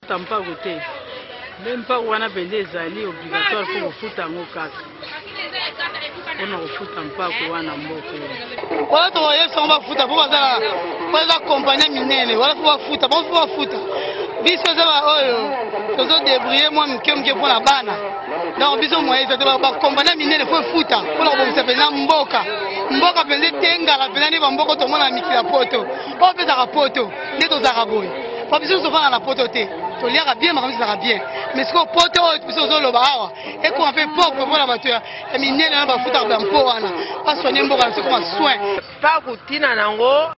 Tampa côté. Même pas on a besoin d'ali obligatoire pour foot en ocas. On a foot en pas qu'on a mboko. Voilà toi il faut on foot pour ça accompagner minene. Voilà faut foot, bon faut foot. Biso ça oyo. Tozo débrouiller moi mke pour la bana. Donc biso moyen ça doit accompagner minene faut foot. Pour la bon ça pena mboka. Mboka penze tenga la pena ni mboko to mona mikila poto. O pesa ka poto. Neto za kaboy. Pas besoin de faire la pototé. Tu liras bien, mais ça va bien. Mais ce qu'on pote, tu peux se le bahawa. Et qu'on fait pauvre pour la voiture. Et mine, on va foutre dans le pot. Pas soigner un bon, c'est comme un soin. Pas routine en ango.